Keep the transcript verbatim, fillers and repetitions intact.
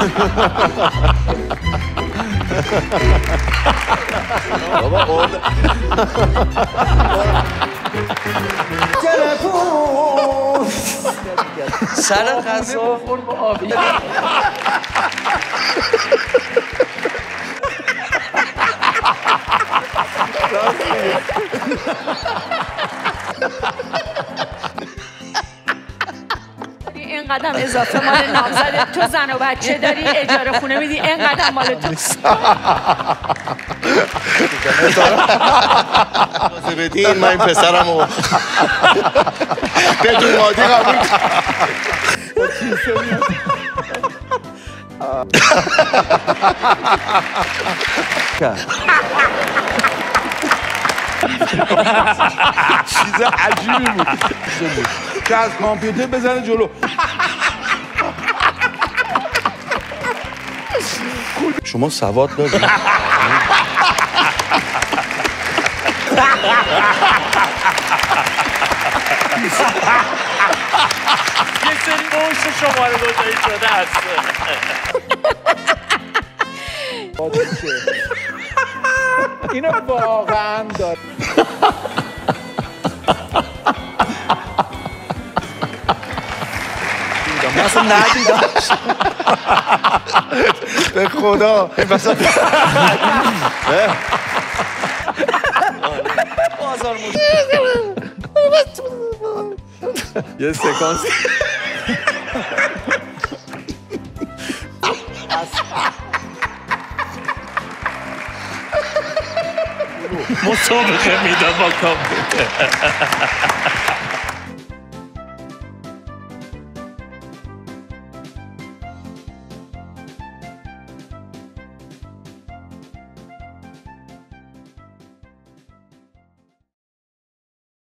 بابا قرد تلفون سر غذا خورد با آبی این قدم اضافه مال نامزده تو زن و بچه داری اجاره خونه میدی این قدم مال تو اجازه بدین من این پسرمو بدون مادی قبول چیز عجیبی بود که از کامپیوتر بزنه جلو. شما سواد دارید؟ یه سری موش شماره گذاری شده هست. اینو واقعا داره. من اصلا ندیدم به خدا این بسا بازار موش یه سکانس مسابقه میدم با کامپیوتر.